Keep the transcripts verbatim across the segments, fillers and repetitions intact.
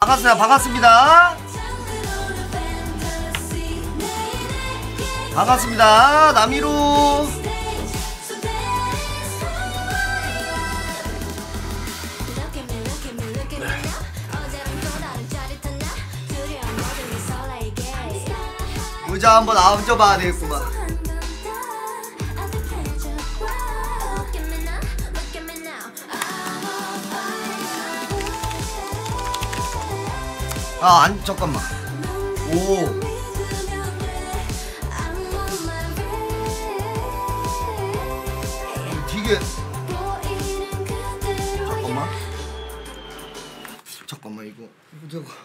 반갑습니다. 반갑습니다. 반갑습니다. 남이로. 의자 한번 앉아봐야 되겠구만. 아, 안, 잠깐만. 오. 되게. 잠깐만. 잠깐만, 이거. 이거 내가.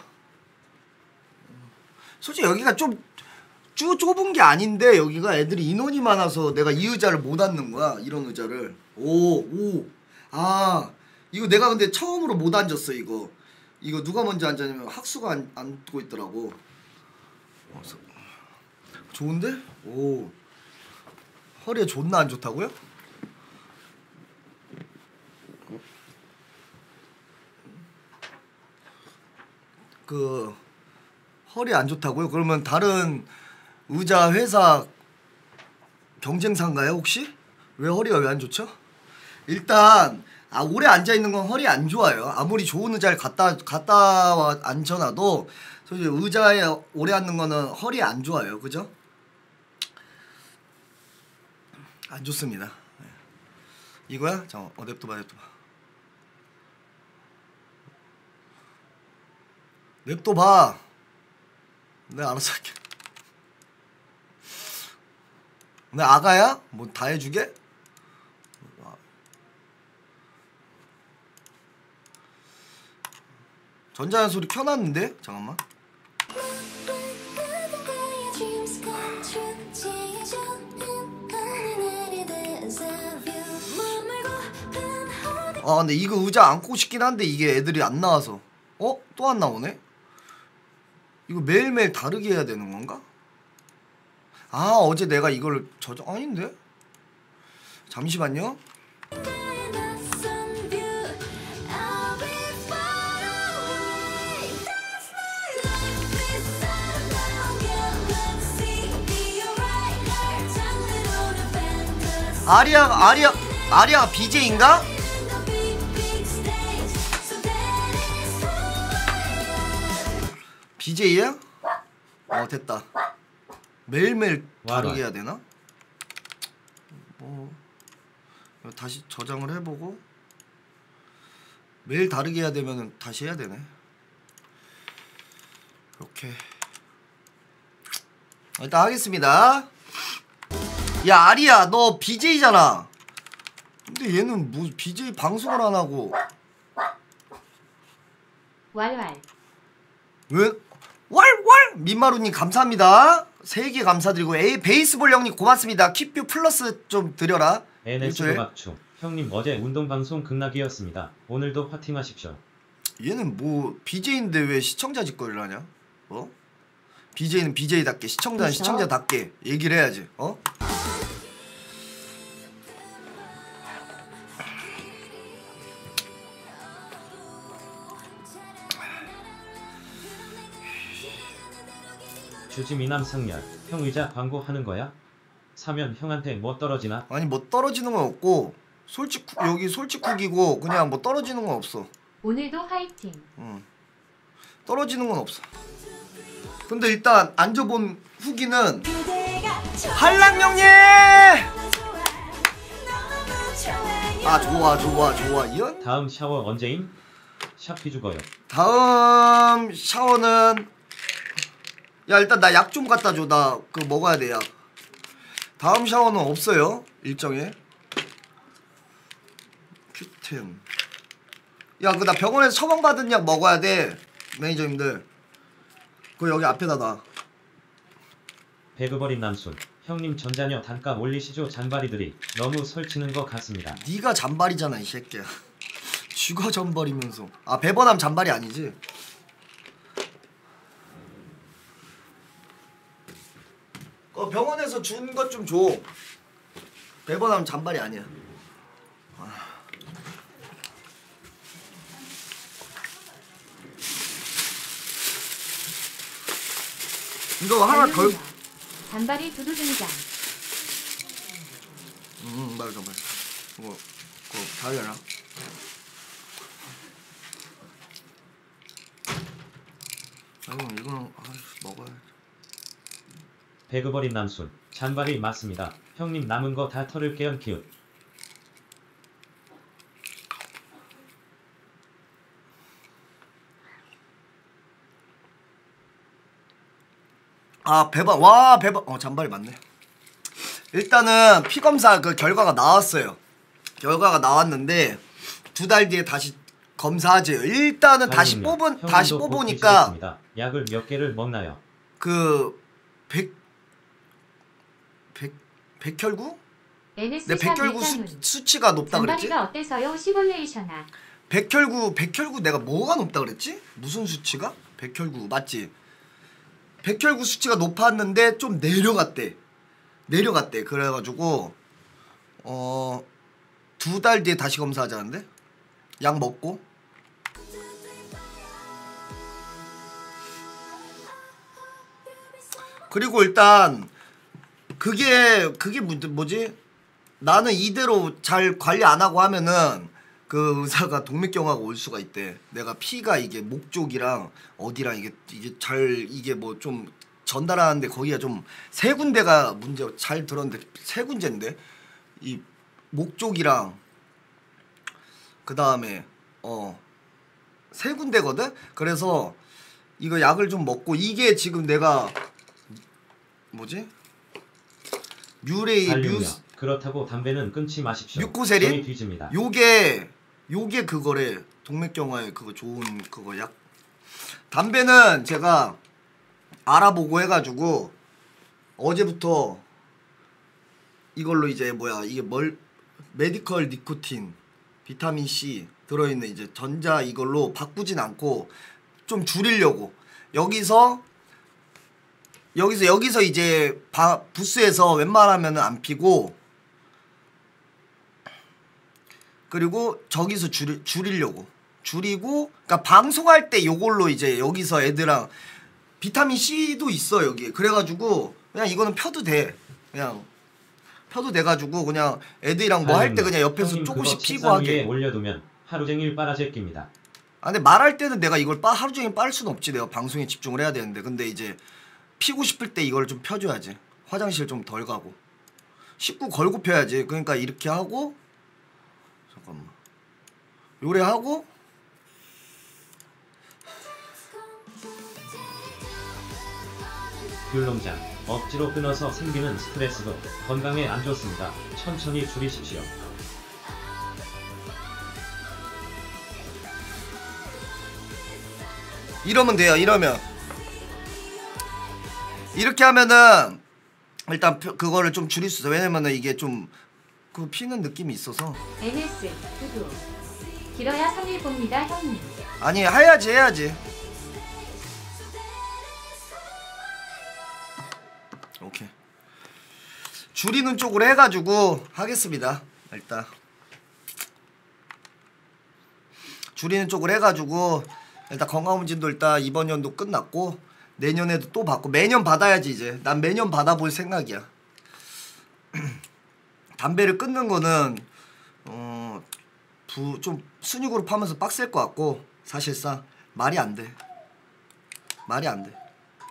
솔직히 여기가 좀 쭈, 좁은 게 아닌데, 여기가 애들이 인원이 많아서 내가 이 의자를 못 앉는 거야. 이런 의자를. 오, 오. 아, 이거 내가 근데 처음으로 못 앉았어, 이거. 이거 누가 먼저 앉았냐면 학수가 안, 앉고 있더라고. 어, 좋은데? 오. 허리에 존나 안 좋다고요? 그 허리 안 좋다고요? 그러면 다른 의자 회사 경쟁사인가요 혹시? 왜 허리가 왜 안 좋죠? 일단 아 오래 앉아 있는 건 허리 안 좋아요. 아무리 좋은 의자를 갖다 갖다 앉혀놔도 솔직히 의자에 오래 앉는 거는 허리 안 좋아요, 그죠? 안 좋습니다. 이거야? 잠깐, 어 냅둬봐, 냅둬봐. 냅둬봐. 내가 알아서 할게. 내 아가야? 뭐 다 해주게? 전자연 소리 켜놨는데? 잠깐만. 아 근데 이거 의자 앉고 싶긴 한데 이게 애들이 안 나와서. 어? 또 안 나오네? 이거 매일매일 다르게 해야 되는 건가? 아 어제 내가 이걸 저장 아닌데? 잠시만요. 아리아 아리아 아리아 비제이인가? 비제이야? 어 됐다. 매일매일 다르게 해야 되나? 뭐 다시 저장을 해보고 매일 다르게 해야 되면 다시 해야 되네. 이렇게 일단 하겠습니다. 야 아리야 너 비제이잖아. 근데 얘는 뭐 비제이 방송을 안 하고 왈왈 왜? 왈왈 민마루님 감사합니다. 세 개 감사드리고 에이 베이스볼 형님 고맙습니다. 킵뷰 플러스 좀 드려라. 엔에스 박충 형님 어제 운동방송 극락이었습니다. 오늘도 화팅하십시오. 얘는 뭐 비제이인데 왜 시청자 짓거리를 하냐? 어? 비제이는 비제이답게 시청자는 그쵸? 시청자답게 얘기를 해야지. 어? 주지미남 상렬 형 의자 광고 하는 거야? 사면 형한테 뭐 떨어지나? 아니 뭐 떨어지는 건 없고 솔직 여기 솔직쿡이고 그냥 뭐 떨어지는 건 없어. 오늘도 화이팅. 응. 떨어지는 건 없어. 근데 일단 앉아본 후기는 한랑령님! 아 좋아 좋아 좋아 이런? 다음 샤워 언제임? 샤피 죽어요. 다음 샤워는 야 일단 나 약 좀 갖다 줘. 나 그거 먹어야 돼 약. 다음 샤워는 없어요 일정에. 큐템 야 그 나 병원에서 처방받은 약 먹어야 돼 매니저님들. 그거 여기 앞에다 놔. 배그버린 남순 형님 전자녀 단가 올리시죠. 잔바리들이 너무 설치는 것 같습니다. 네가 잔발이잖아 이 새끼야. 죽어 전벌이면서. 아 배번함 잔발이 아니지. 어 병원에서 준 것 좀 줘. 배번함 잔발이 아니야. 아. 이거 하나 덜. 얼룩이요. 단발이 두두 등장. 음 맞아 맞아. 이거 그거 다 해라. 아이고 이거는 아이씨, 먹어야지. 배그버린 남순 잔발이 맞습니다. 형님 남은 거 다 털을게요. 키읔. 아 배박 와 배박 어 잔발이 맞네. 일단은 피 검사 그 결과가 나왔어요. 결과가 나왔는데 두 달 뒤에 다시 검사하지. 일단은 다시 아닙니다. 뽑은 형님도 다시 곧 뽑으니까 드시겠습니다. 약을 몇 개를 먹나요? 그 백 백 백혈구? 에ヌ에스 내 샵 백혈구 수, 일단은. 수치가 높다 그랬지? 잔발이가 어때서요? 시뮬레이션아. 백혈구 백혈구 내가 뭐가 높다 그랬지? 무슨 수치가? 백혈구 맞지? 백혈구 수치가 높았는데 좀 내려갔대. 내려갔대. 그래가지고 어 두 달 뒤에 다시 검사하자는데 약 먹고. 그리고 일단 그게 그게 뭐지? 나는 이대로 잘 관리 안 하고 하면은 그 의사가 동맥경화가 올 수가 있대. 내가 피가 이게 목 쪽이랑 어디랑 이게 이게 잘 이게 뭐 좀 전달하는데 거기가 좀 세 군데가 문제. 잘 들었는데 세 군데인데 이 목 쪽이랑 그 다음에 어 세 군데거든. 그래서 이거 약을 좀 먹고 이게 지금 내가 뭐지? 뮤레이 달륨이요. 뮤스 그렇다고 담배는 끊지 마십시오. 뮤코세린? 저희 뒤집니다. 요게 요게 그거래. 동맥경화에 그거 좋은 그거 약. 담배는 제가 알아보고 해가지고 어제부터 이걸로 이제 뭐야 이게 뭘 메디컬 니코틴 비타민 C 들어있는 이제 전자 이걸로 바꾸진 않고 좀 줄이려고 여기서 여기서 여기서 이제 바, 부스에서 웬만하면 안 피고 그리고 저기서 줄이, 줄이려고 줄이고 그러니까 방송할 때 요걸로 이제 여기서 애들랑 비타민 C도 있어 여기. 그래가지고 그냥 이거는 펴도 돼. 그냥 펴도 돼가지고 그냥 애들이랑 뭐 할 때 그냥 옆에서 형님 조금씩 그거 피고 책상 하게. 위에 올려두면 하루 종일 빨아제낍니다. 아 근데 말할 때는 내가 이걸 빠, 하루 종일 빨 수는 없지. 내가 방송에 집중을 해야 되는데. 근데 이제 피고 싶을 때 이걸 좀 펴줘야지. 화장실 좀 덜 가고 씻고 걸고 펴야지. 그러니까 이렇게 하고 잠깐만 요래 하고 귤농장 억지로 끊어서 생기는 스트레스도 건강에 안 좋습니다. 천천히 줄이십시오. 이러면 돼요. 이러면 이렇게 하면은 일단 표, 그거를 좀 줄일 수 있어. 왜냐면은 이게 좀 그 피는 느낌이 있어서. 에ヌ에스 두두. 길어야 삼 일 봅니다 형님. 아니 해야지 해야지. 오케이. 줄이는 쪽으로 해가지고 하겠습니다. 일단 줄이는 쪽으로 해가지고 일단 건강검진도 일단 이번 연도 끝났고 내년에도 또 받고 매년 받아야지. 이제 난 매년 받아볼 생각이야. 담배를 끊는 거는 어 부 좀 순위그룹 하면서 빡셀 것 같고 사실상 말이 안 돼. 말이 안 돼.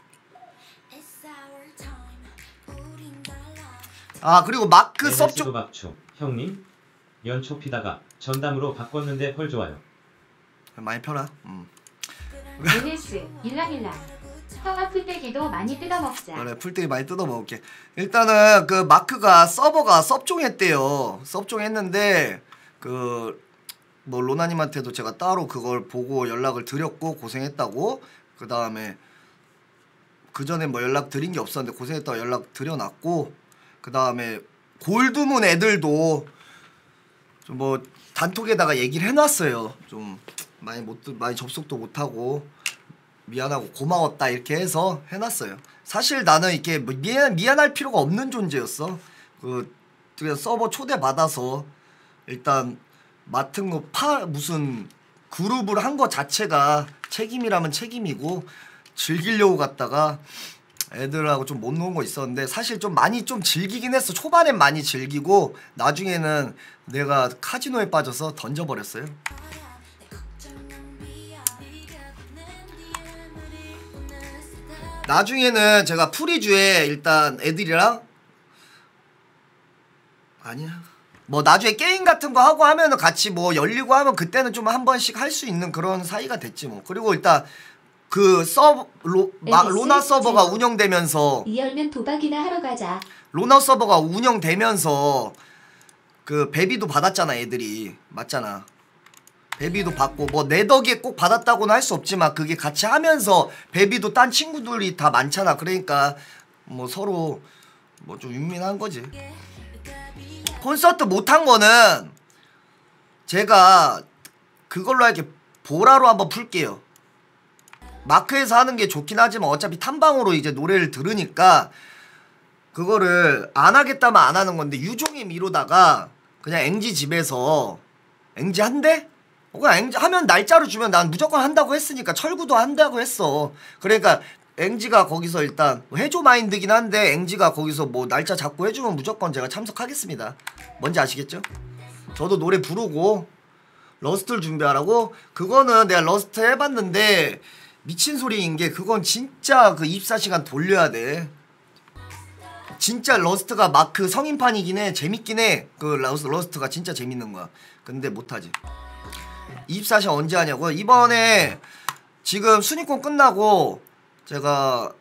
아 그리고 마크 섭쪽 박추 형님 연초 피다가 전담으로 바꿨는데 펄 좋아요. 많이 펴라. 음. 에ヌ에스 일랑일랑. 형아 풀떼기도 많이 뜯어먹자. 그래 풀떼기 많이 뜯어 먹을게. 일단은 그 마크가 서버가 섭종했대요. 섭종했는데 그 뭐 로나님한테도 제가 따로 그걸 보고 연락을 드렸고 고생했다고. 그 다음에 그 전에 뭐 연락 드린 게 없었는데 고생했다고 연락 드려놨고. 그 다음에 골드문 애들도 좀 뭐 단톡에다가 얘기를 해놨어요. 좀 많이 못 많이 접속도 못하고 미안하고 고마웠다 이렇게 해서 해놨어요. 사실 나는 이렇게 뭐 미안 미안할 필요가 없는 존재였어. 그 그냥 서버 초대 받아서 일단 맡은 거 파 무슨 그룹을 한 거 자체가 책임이라면 책임이고 즐기려고 갔다가 애들하고 좀 못 노는 거 있었는데 사실 좀 많이 좀 즐기긴 했어. 초반엔 많이 즐기고 나중에는 내가 카지노에 빠져서 던져버렸어요. 나중에는 제가 프리주에 일단 애들이랑 아니야 뭐 나중에 게임 같은 거 하고 하면은 같이 뭐 열리고 하면 그때는 좀 한 번씩 할 수 있는 그런 사이가 됐지 뭐. 그리고 일단 그 서버 로, 마, 로나 서버가 운영되면서 이 열면 도박이나 하러 가자. 로나 서버가 운영되면서 그 베비도 받았잖아 애들이. 맞잖아. 베비도 받고 뭐 내 덕에 꼭 받았다고는 할 수 없지만 그게 같이 하면서 베비도 딴 친구들이 다 많잖아. 그러니까 뭐 서로 뭐 좀 윈윈한 거지. 콘서트 못한 거는 제가 그걸로 이렇게 보라로 한번 풀게요. 마크에서 하는 게 좋긴 하지만 어차피 탐방으로 이제 노래를 들으니까 그거를 안 하겠다면 안 하는 건데 유종이 미루다가 그냥 앵지 집에서 앵지 한대? 어, 그냥 앵지 하면 날짜를 주면 난 무조건 한다고 했으니까 철구도 한다고 했어. 그러니까 앵지가 거기서 일단 해줘 마인드긴 한데 앵지가 거기서 뭐 날짜 잡고 해주면 무조건 제가 참석하겠습니다. 뭔지 아시겠죠? 저도 노래 부르고 러스트를 준비하라고? 그거는 내가 러스트 해봤는데 미친 소리인 게 그건 진짜 그 이십사 시간 돌려야 돼. 진짜 러스트가 막 그 성인판이긴 해. 재밌긴 해. 그 러스, 러스트가 진짜 재밌는 거야. 근데 못하지. 이십사 시간 언제 하냐고? 이번에 지금 순위권 끝나고 제가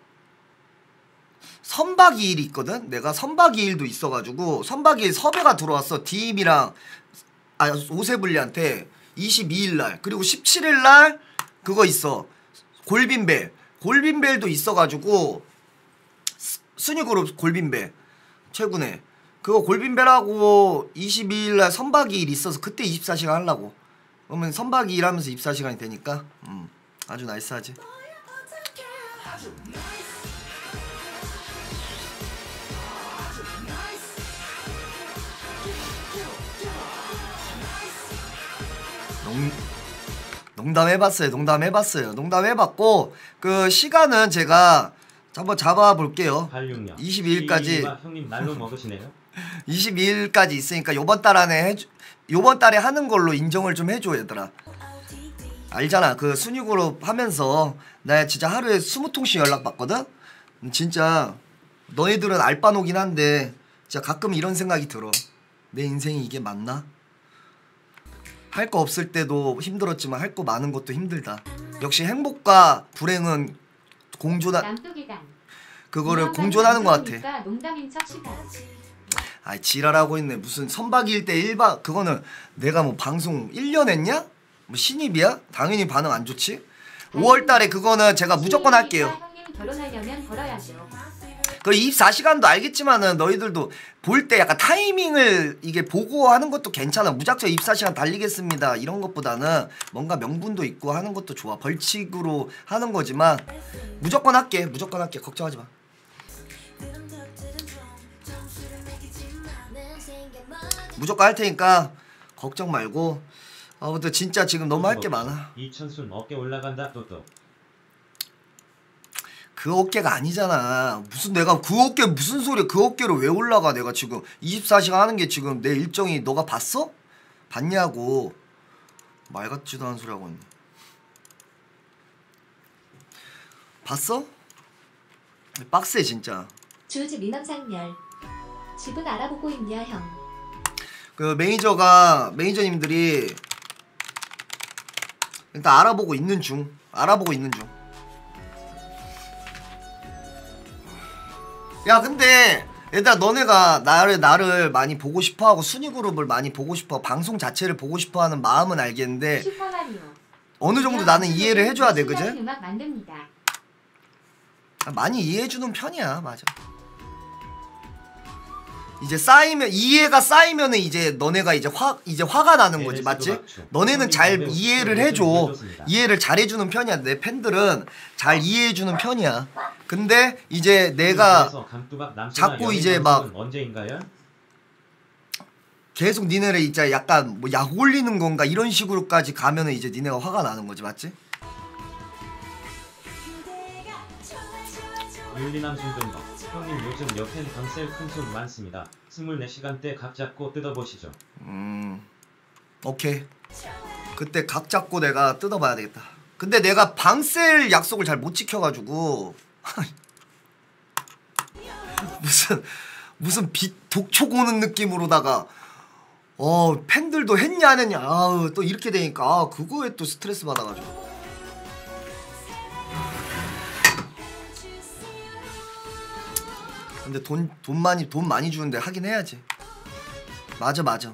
선박 이 일이 있거든? 내가 선박 이 일도 있어가지고 선박 이 일 섭외가 들어왔어. 디임이랑 아 오세블리한테 이십이 일 날 그리고 십칠 일 날 그거 있어. 골빈벨 골빈벨도 있어가지고 순위그룹 골빈벨 최근에 그거 골빈벨하고 이십이 일 날 선박 이 일 있어서 그때 이십사 시간 하려고. 그러면 선박 이 일 하면서 이십사 시간이 되니까 음 아주 나이스하지. 농, 농담해봤어요. 농담해봤어요. 농담해봤고 그 시간은 제가 한번 잡아볼게요. 팔십육 년 이십이 일까지 형님 날로 먹으시네요. 이십이 일까지 있으니까 요번 달 안에 해주, 요번 달에 하는 걸로 인정을 좀 해줘 얘들아. 알잖아. 그 순위그룹 하면서 나 진짜 하루에 스무 통씩 연락 받거든. 진짜 너희들은 알바노긴 한데 진짜 가끔 이런 생각이 들어. 내 인생이 이게 맞나? 할 거 없을 때도 힘들었지만 할 거 많은 것도 힘들다. 역시 행복과 불행은 공존하 그거를 공존하는 것 같아. 농담인 척 시다. 아 지랄하고 있네. 무슨 선박일 때 일 박 그거는 내가 뭐 방송 일 년 했냐? 뭐 신입이야? 당연히 반응 안 좋지. 오월 달에 그거는 제가 무조건 할게요. 형님 결혼하려면 벌어야죠. 그 이십사 시간도 알겠지만은 너희들도 볼 때 약간 타이밍을 이게 보고 하는 것도 괜찮아. 무작정 이십사 시간 달리겠습니다 이런 것보다는 뭔가 명분도 있고 하는 것도 좋아. 벌칙으로 하는 거지만 무조건 할게. 무조건 할게. 걱정하지 마. 무조건 할 테니까 걱정 말고. 아무튼 진짜 지금 너무 할 게 많아. 이천순 어깨 올라간다 또또. 그 어깨가 아니잖아. 무슨 내가 그 어깨 무슨 소리야. 그 어깨로 왜 올라가. 내가 지금 이십사 시간 하는 게 지금 내 일정이 너가 봤어? 봤냐고. 말 같지도 않은 소리 하고 있네. 봤어? 빡세 진짜. 주지 민원상멸. 집은 알아보고 있냐 형. 그 매니저가 매니저님들이 일단 알아보고 있는 중. 알아보고 있는 중. 야 근데 얘들아 너네가 나를 나를 많이 보고 싶어하고 순위그룹을 많이 보고 싶어 방송 자체를 보고 싶어하는 마음은 알겠는데 어느 정도 나는 이해를 해줘야 돼. 그지? 음악 만듭니다. 많이 이해해주는 편이야. 맞아. 이제 쌓이면 이해가 쌓이면은 이제 너네가 이제 화 이제 화가 나는 거지. 맞지? 너네는 잘 이해를 해줘. 이해를 잘 해주는 편이야. 내 팬들은 잘 이해해주는 편이야. 근데 이제 내가 자꾸 이제 막 언제인가요? 계속 니네를 이제 약간 뭐 약 올리는 건가 이런 식으로까지 가면은 이제 니네가 화가 나는 거지. 맞지? 윤리남 순근거 형님 요즘 옆엔 방셀 큰손 많습니다. 스물네 시간대 각 잡고 뜯어보시죠. 음 오케이. 그때 각 잡고 내가 뜯어봐야 되겠다. 근데 내가 방셀 약속을 잘 못 지켜가지고 무슨 무슨 빛 독촉 오는 느낌으로다가 어 팬들도 했냐 안 했냐 아우 또 이렇게 되니까 아, 그거에 또 스트레스 받아가지고. 근데 돈, 돈 많이 돈 많이 주는데 하긴 해야지. 맞아 맞아.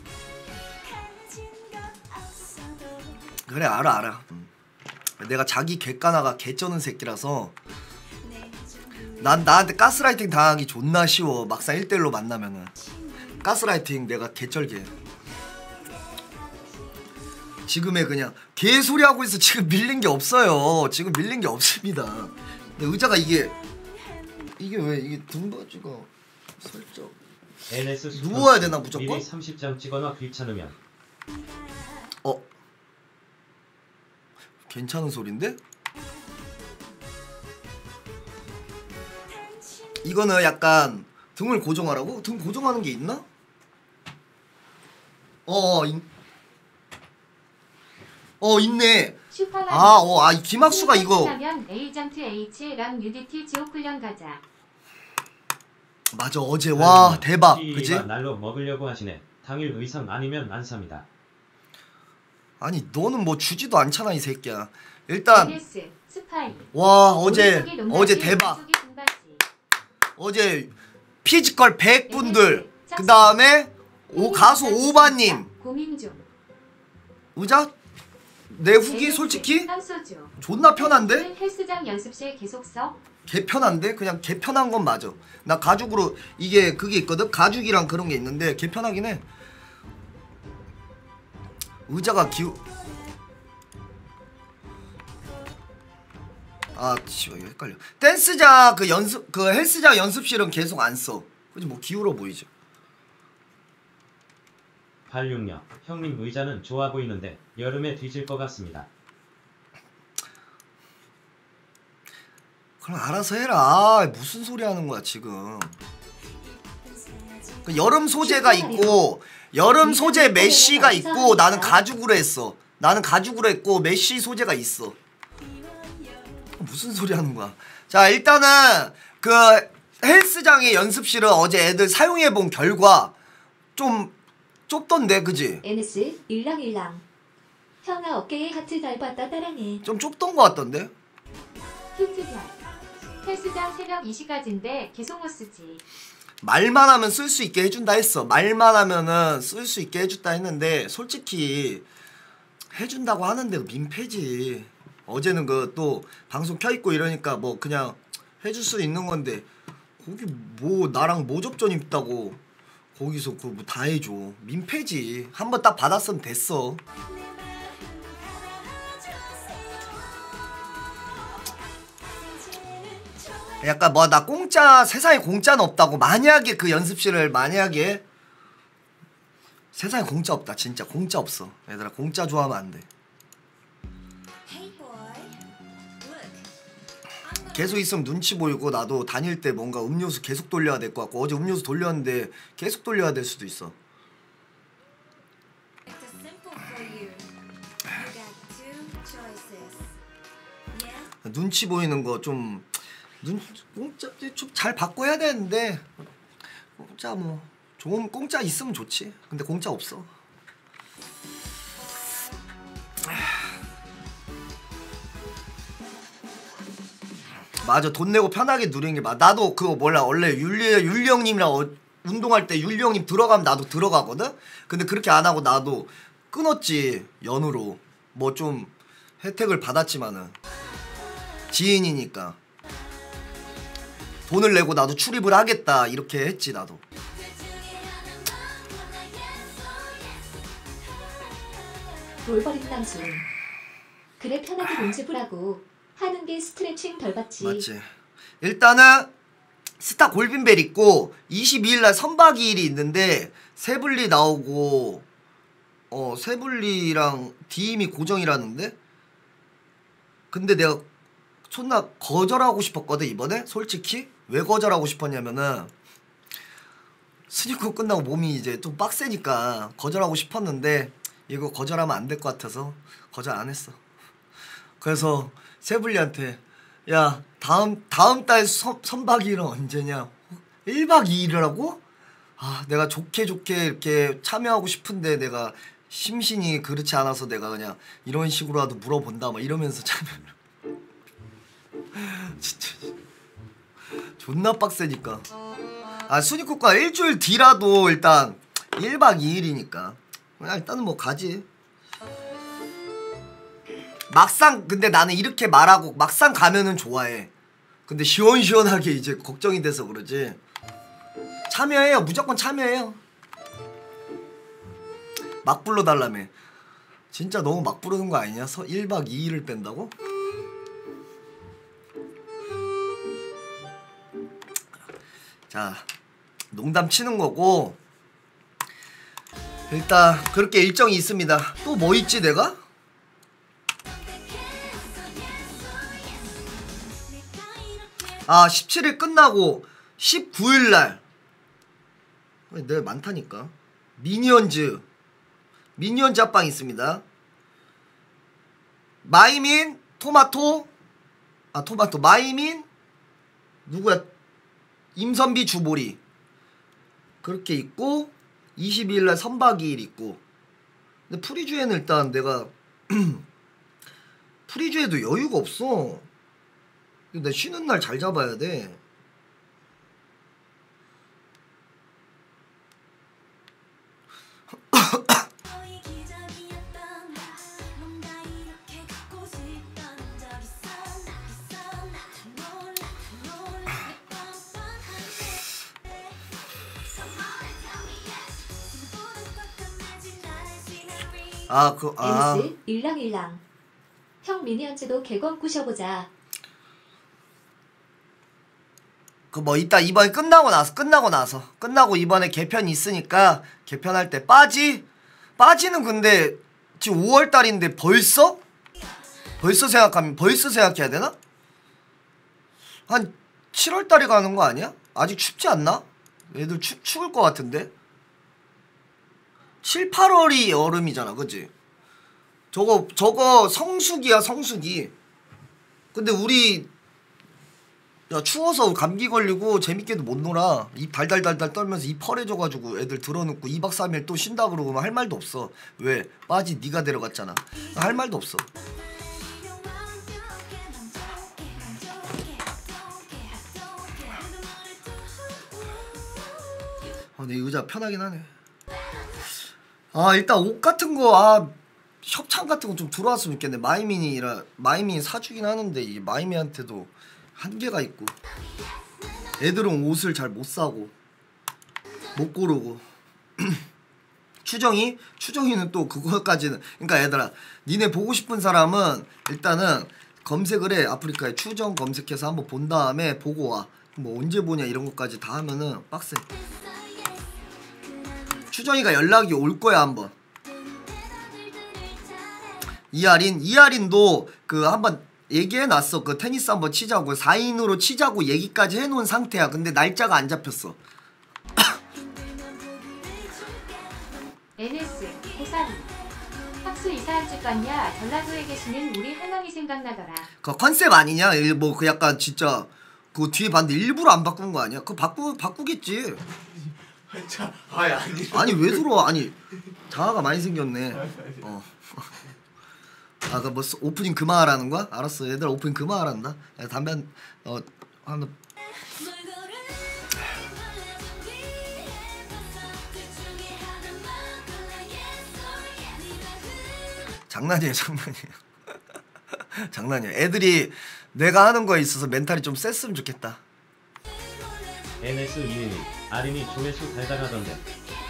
그래 알아 알아. 음. 내가 자기 객가나가 개쩌는 새끼라서 난 나한테 가스라이팅 당하기 존나 쉬워. 막상 일 대일로 만나면은 가스라이팅 내가 개쩔게. 지금에 그냥 개소리 하고 있어. 지금 밀린 게 없어요. 지금 밀린 게 없습니다. 근데 의자가 이게 이게 왜 이게 등받이가 살짝 엔에스 누워야 되나 무조건? 미리 삼십 장 찍어놔 귀찮으면. 어? 괜찮은 소린데? 이거는 약간 등을 고정하라고? 등 고정하는 게 있나? 어, 인... 어 있네. 아, 어, 아, 김학수가 이거. 에이전트 H랑 유디티 지옥 훈련 가자. 맞아, 어제 와 음, 대박, T가 그지? 날로 먹으려고 하시네. 당일 의상 아니면 안 삽니다. 아니 너는 뭐 주지도 않잖아 이 새끼야. 일단 에스에스, 스파이. 와 어제 농다지, 어제 대박. 왼쪽이 등받이. 어제 피지컬 백 분들 그 다음에 오 가수 오바님 고민 중. 의자 내 후기 솔직히 한소주. 존나 편한데? 헬스장 연습실 계속 써. 개 편한데? 그냥 개 편한 건 맞아. 나 가죽으로 이게 그게 있거든? 가죽이랑 그런 게 있는데 개 편하긴 해. 의자가 기우 아 씨발 이거 헷갈려. 댄스장 그 연습 그 헬스장 연습실은 계속 안 써. 그지 뭐 기울어 보이죠. 팔십육 형님 의자는 좋아 보이는데 여름에 뒤질 것 같습니다. 그럼 알아서 해라. 아, 무슨 소리 하는 거야 지금. 그 여름 소재가 있고 여름 소재 메쉬가 있고 나는 가죽으로 했어. 나는 가죽으로 했고 메쉬 소재가 있어. 무슨 소리 하는 거야. 자 일단은 그 헬스장의 연습실은 어제 애들 사용해 본 결과 좀 좁던데 그지? 엔에스 일랑일랑 형아 어깨에 하트 닮았다 따랑해. 좀 좁던 거 같던데? 큐트견. 헬스장 새벽 이 시까지인데 계속 못 쓰지. 말만 하면 쓸 수 있게 해준다 했어. 말만 하면은 쓸 수 있게 해준다 했는데 솔직히 해준다고 하는데 민폐지. 어제는 그 또 방송 켜있고 이러니까 뭐 그냥 해줄 수 있는 건데 거기 뭐 나랑 모접전 있다고 거기서 그거 뭐 다 해줘. 민폐지. 한번 딱 받았으면 됐어. 약간 뭐 나 공짜 세상에 공짜는 없다고. 만약에 그 연습실을 만약에 세상에 공짜 없다. 진짜 공짜 없어. 얘들아 공짜 좋아하면 안 돼. 계속 있으면 눈치 보이고 나도 다닐 때 뭔가 음료수 계속 돌려야 될 것 같고 어제 음료수 돌렸는데 계속 돌려야 될 수도 있어. 눈치 보이는 거 좀 눈 공짜 좀 잘 받고 해야 되는데 공짜 뭐 좋은 공짜 있으면 좋지. 근데 공짜 없어. 맞아 돈 내고 편하게 누리는 게 맞아. 나도 그거 몰라. 원래 율리 율리 형님이랑 어, 운동할 때 율리 형님 들어가면 나도 들어가거든. 근데 그렇게 안 하고 나도 끊었지. 연으로 뭐 좀 혜택을 받았지만은 지인이니까 돈을 내고 나도 출입을 하겠다 이렇게 했지 나도. 돌버린 남순. 그래 편하게 몸집을 하고 하는 게 스트레칭 덜 받지. 맞지. 일단은 스타 골빈벨 있고 이십이일날 선박이일이 있는데 세블리 나오고 어 세블리랑 디임이 고정이라는데. 근데 내가 존나 거절하고 싶었거든 이번에. 솔직히 왜 거절하고 싶었냐면은 스니커 끝나고 몸이 이제 좀 빡세니까 거절하고 싶었는데 이거 거절하면 안 될 것 같아서 거절 안 했어. 그래서 세블리한테 야 다음 다음 달 선, 선박일은 언제냐? 일 박 이 일이라고? 아 내가 좋게 좋게 이렇게 참여하고 싶은데 내가 심신이 그렇지 않아서 내가 그냥 이런 식으로라도 물어본다 막 이러면서 참여를 진짜 존나 빡세니까. 아 순위국가 일주일 뒤라도 일단 일 박 이 일이니까 그냥 일단은 뭐 가지. 막상 근데 나는 이렇게 말하고 막상 가면은 좋아해. 근데 시원시원하게 이제 걱정이 돼서 그러지. 참여해요. 무조건 참여해요. 막 불러달라며. 진짜 너무 막 부르는 거 아니냐? 일 박 이 일을 뺀다고? 자 농담 치는 거고 일단 그렇게 일정이 있습니다. 또 뭐 있지 내가? 아 십칠 일 끝나고 십구 일날 내일 많다니까. 미니언즈 미니언즈 합방 있습니다. 마이민 토마토 아 토마토 마이민 누구야 임선비 주보리 그렇게 있고 이십이 일날 선박 이 일 있고. 근데 프리주에는 일단 내가 프리주에도 여유가 없어. 나 쉬는 날 잘 잡아야 돼. 아, 그, 아. 에니스 일랑일랑. 형 미니언즈도 개건 꾸셔보자. 그 뭐 이따 이번에 끝나고 나서 끝나고 나서 끝나고 이번에 개편 있으니까 개편할 때 빠지? 빠지는 근데 지금 오월 달인데 벌써? 벌써 생각하면 벌써 생각해야 되나? 한 칠월 달에 가는 거 아니야? 아직 춥지 않나? 애들 추, 추울 것 같은데? 칠, 팔월이 여름이잖아 그치? 저거 저거 성수기야 성수기. 근데 우리 야 추워서 감기 걸리고 재밌게도 못 놀아. 입 달달달달 떨면서 입 펄해져가지고 애들 들어놓고 이 박 삼 일 또 쉰다 그러면 할 말도 없어. 왜? 빠지 네가 데려갔잖아. 할 말도 없어. 아, 내 의자 편하긴 하네. 아 일단 옷 같은 거 아 협찬 같은 거 좀 들어왔으면 좋겠네. 마이민이라 마이민이 사주긴 하는데 이 마이민한테도 한계가 있고 애들은 옷을 잘 못 사고 못 고르고 추정이? 추정이는 또 그거까지는 그러니까 얘들아 니네 보고 싶은 사람은 일단은 검색을 해. 아프리카에 추정 검색해서 한번 본 다음에 보고 와. 뭐 언제 보냐 이런 것까지 다 하면은 빡세. 추정이가 연락이 올 거야 한번. 이하린 이하린도 그 한번 얘기해놨어. 그 테니스 한번 치자고 사 인으로 치자고 얘기까지 해놓은 상태야. 근데 날짜가 안 잡혔어. 엔에스 고삼 학수 이사한 집 갔냐? 전라도에 계시는 우리 할머니 생각나더라. 그 컨셉 아니냐? 뭐 그 약간 진짜 그 뒤에 봤는데 일부러 안 바꾼 거 아니야? 그거 바꾸 바꾸겠지. 자, 아니 아니. 아니 왜 들어? 아니 자아가 많이 생겼네. 어. 아 그 뭐 오프닝 그만하라는 거야? 알았어. 얘들아 오프닝 그만하란다. 야, 담배 한 어 한 장난이에요 장난이에요. 장난이야. 애들이 내가 하는 거에 있어서 멘탈이 좀 셌으면 좋겠다. 엔에스 이일이 아린이 조회수 달달하던데.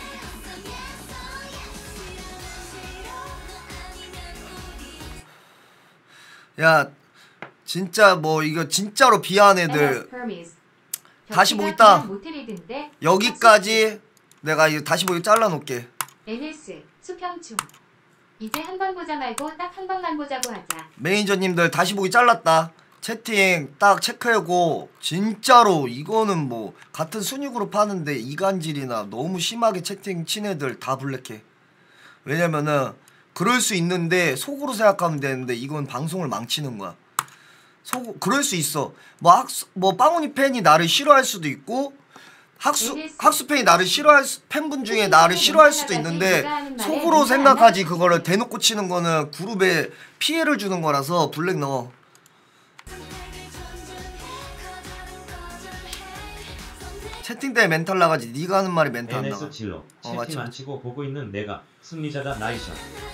야 진짜 뭐 이거 진짜로 비하한 애들 다시 보겠다. 모텔이던데 여기까지 내가 이거 다시 보기 잘라놓을게. 엔에스 수평충 이제 한 번 보자 말고 딱 한 번만 보자고 하자. 매니저님들 다시 보기 잘랐다. 채팅 딱 체크하고 진짜로 이거는 뭐 같은 순위그룹 하는데 이간질이나 너무 심하게 채팅 친 애들 다 블랙해. 왜냐면은 그럴 수 있는데 속으로 생각하면 되는데 이건 방송을 망치는 거야. 속 그럴 수 있어. 뭐 학수 뭐 빵훈이 팬이 나를 싫어할 수도 있고 학수 학수 팬이 나를 싫어할 수, 팬분 중에 나를 싫어할 수도 있는데 속으로 생각하지 그거를 대놓고 치는 거는 그룹에 피해를 주는 거라서 블랙 넣어. 채팅 때문에 멘탈 나가지. 네가 하는 말이 멘탈 안 나가. 엔에스 질러 어, 채팅 안 치고 보고 있는 내가 승리자다 나이션.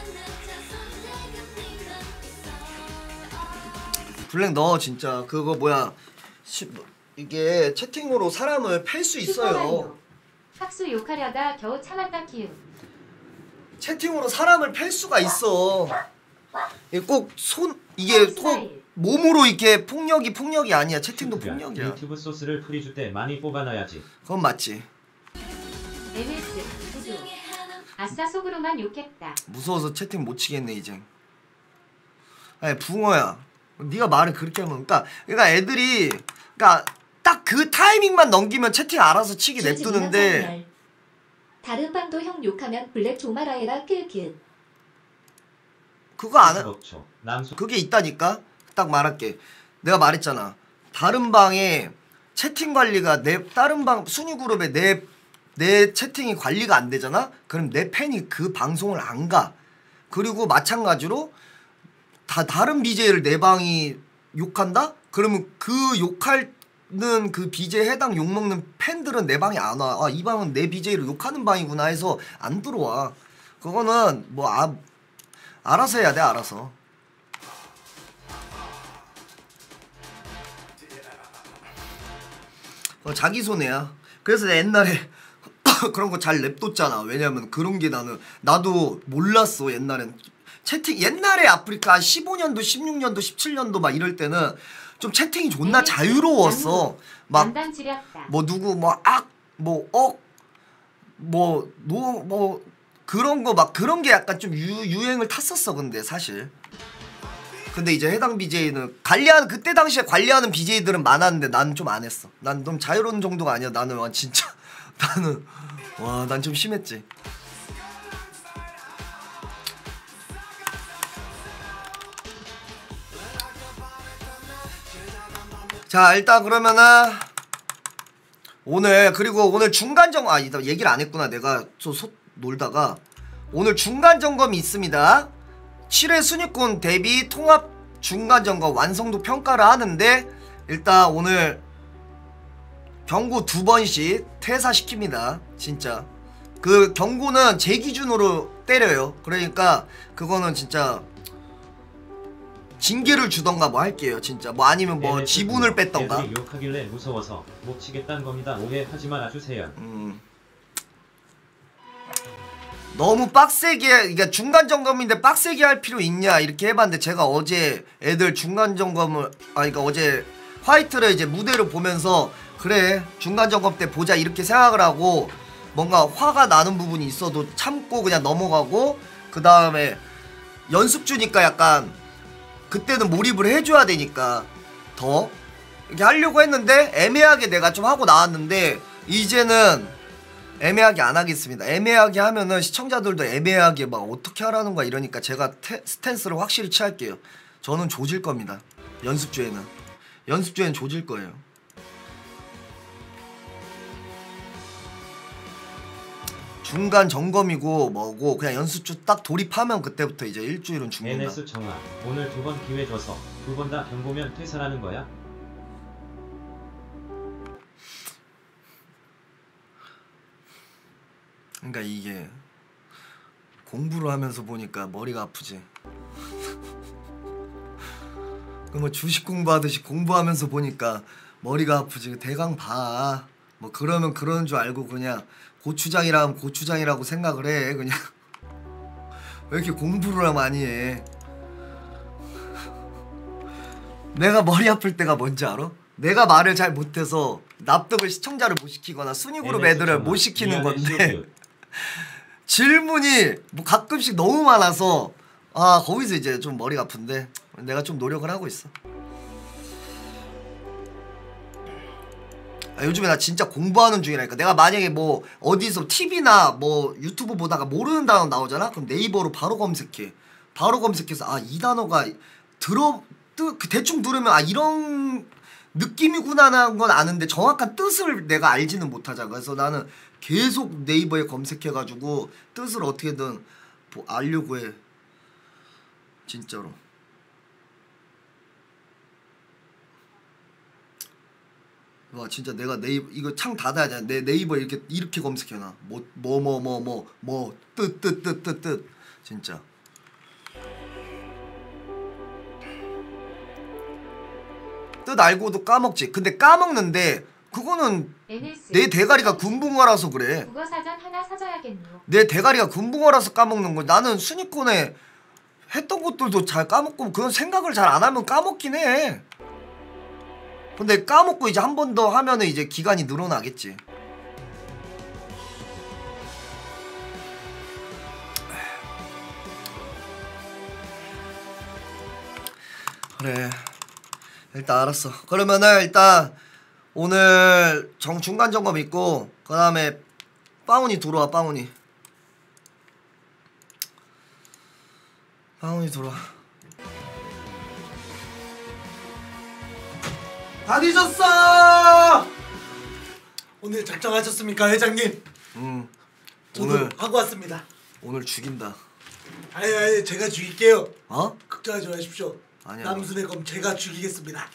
블랙 넣어 진짜. 그거 뭐야 시, 이게 채팅으로 사람을 팰 수 있어요. 학수 욕하려다 겨우 참았다 키우. 채팅으로 사람을 팰 수가 있어. 꼭 손 이게 꼭 몸으로 이렇게 폭력이 폭력이 아니야. 채팅도 폭력이야. 유튜브 소스를 프리주 때 많이 뽑아놔야지. 그건 맞지. 엠에스 구두. 아싸 속으로만 욕했다. 무서워서 채팅 못 치겠네 이제. 아니 붕어야. 네가 말을 그렇게 하면 그러니까 그러니까 애들이 그러니까 딱 그 타이밍만 넘기면 채팅 알아서 치기 냅두는데. 다른 방도 형 욕하면 블랙 조마라에라 킬킬. 그거 안 해. 남수 그게 있다니까. 딱 말할게. 내가 말했잖아. 다른 방에 채팅 관리가 내 다른 방 순위 그룹에 내 내 채팅이 관리가 안 되잖아. 그럼 내 팬이 그 방송을 안 가. 그리고 마찬가지로 다 다른 비제이를 내 방이 욕한다? 그러면 그 욕하는 그 비제이 해당 욕먹는 팬들은 내 방에 안 와. 아, 이 방은 내 비제이를 욕하는 방이구나 해서 안 들어와. 그거는 뭐 아, 알아서 해야 돼. 알아서. 어, 자기 손해야. 그래서 옛날에 그런 거 잘 냅뒀잖아. 왜냐면 그런 게 나는 나도 몰랐어. 옛날엔 채팅 옛날에 아프리카 십오 년도 십육 년도 십칠 년도 막 이럴 때는 좀 채팅이 존나 자유로웠어. 막 뭐 누구 뭐 악 뭐 억 뭐 노 뭐 그런 거 막 그런 게 약간 좀 유, 유행을 탔었어. 근데 사실 근데 이제 해당 비제이는 관리하는 그때 당시에 관리하는 비제이들은 많았는데 나는 좀 안 했어. 난 좀 자유로운 정도가 아니야. 나는 와 진짜 나는 와 난 좀 심했지. 자 일단 그러면은 오늘 그리고 오늘 중간 점검 아 이따 얘기를 안 했구나. 내가 저 소, 놀다가 오늘 중간 점검이 있습니다. 칠 회 순위권 대비 통합 중간점검 완성도 평가를 하는데 일단 오늘 경고 두 번씩 퇴사시킵니다. 진짜 그 경고는 제 기준으로 때려요. 그러니까 그거는 진짜 징계를 주던가 뭐 할게요. 진짜 뭐 아니면 뭐 지분을 뺐던가. 애들이 욕하길래 무서워서 못 치겠다는 겁니다. 오해하지 말아주세요. 음. 너무 빡세게 그러니까 중간 점검인데 빡세게 할 필요 있냐 이렇게 해봤는데 제가 어제 애들 중간 점검을 아 그러니까 어제 화이트를 이제 무대를 보면서 그래 중간 점검 때 보자 이렇게 생각을 하고 뭔가 화가 나는 부분이 있어도 참고 그냥 넘어가고 그 다음에 연습 주니까 약간 그때는 몰입을 해줘야 되니까 더 이렇게 하려고 했는데 애매하게 내가 좀 하고 나왔는데 이제는 애매하게 안 하겠습니다. 애매하게 하면은 시청자들도 애매하게 막 어떻게 하라는 거야 이러니까 제가 테, 스탠스를 확실히 취할게요. 저는 조질 겁니다. 연습주에는 연습주에는 조질 거예요. 중간 점검이고 뭐고 그냥 연습주 딱 돌입하면 그때부터 이제 일주일은 죽는다. 엔에스 정아 오늘 두 번 기회 줘서 두 번 다 경고면 퇴사라는 거야? 그러니까 이게 공부를 하면서 보니까 머리가 아프지. 그 뭐 주식 공부하듯이 공부하면서 보니까 머리가 아프지. 대강 봐. 뭐 그러면 그러는 줄 알고 그냥 고추장이라면 고추장이라고 생각을 해. 그냥 왜 이렇게 공부를 많이 해. 내가 머리 아플 때가 뭔지 알아? 내가 말을 잘 못해서 납득을 시청자를 못 시키거나 순위그룹 애들을 못 시키는 건데 질문이 뭐 가끔씩 너무 많아서 아 거기서 이제 좀 머리가 아픈데 내가 좀 노력을 하고 있어. 아, 요즘에 나 진짜 공부하는 중이라니까. 내가 만약에 뭐 어디서 티비나 뭐 유튜브 보다가 모르는 단어 나오잖아? 그럼 네이버로 바로 검색해. 바로 검색해서 아 이 단어가 들어 뜨, 그 대충 들으면 아 이런 느낌이구나라는 건 아는데 정확한 뜻을 내가 알지는 못하잖아. 그래서 나는 계속 네이버에 검색해가지고 뜻을 어떻게든 뭐 알려고 해. 진짜로. 와 진짜 내가 네이버 이거 창 닫아야 돼. 내 네이버 이렇게 이렇게 검색해놔. 뭐 뭐 뭐 뭐 뭐 뭐 뜻 뜻 뜻 뜻 뜻 진짜. 뜻 알고도 까먹지. 근데 까먹는데 그거는 엔에스 내 대가리가 군붕어라서 그래. 국어사전 하나 사줘야겠네요. 내 대가리가 군붕어라서 까먹는 거야. 나는 순위권에 했던 것들도 잘 까먹고 그런 생각을 잘 안 하면 까먹긴 해. 근데 까먹고 이제 한 번 더 하면은 이제 기간이 늘어나겠지. 그래. 일단 알았어. 그러면은 일단 오늘 정 중간 점검 있고 그 다음에 빵훈이 들어와. 빵훈이 빵훈이 들어와. 다 뒤졌어. 오늘 작정하셨습니까 회장님? 응. 저도 오늘 하고 왔습니다. 오늘 죽인다. 아니 아니 제가 죽일게요. 어? 걱정하지 마십시오. 아니야. 남순의 검 제가 죽이겠습니다.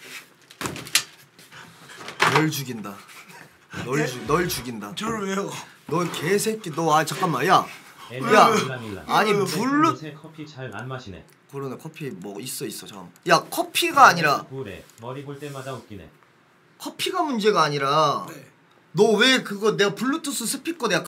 널 죽인다. 널, 죽, 널 죽인다. 저를 왜요? 너 개새끼. 너 아 잠깐만 야. 에밀 야. 밀라밀라. 아니 블루 요새 커피 잘 안 마시네. 그러네. 커피 뭐 있어 있어 잠깐. 야 커피가 아니라 그래 머리 볼 때마다 웃기네. 커피가 문제가 아니라 네. 너 왜 그거 내가 블루투스 스피커 내가